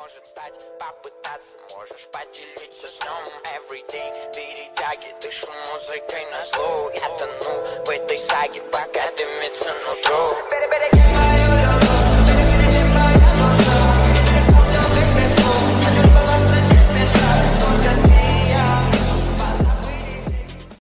может стать, попытаться можешь поделиться сном. Everyday перетяги, дышу музыкой на зло. Я тону в этой саге, пока дымится нутро.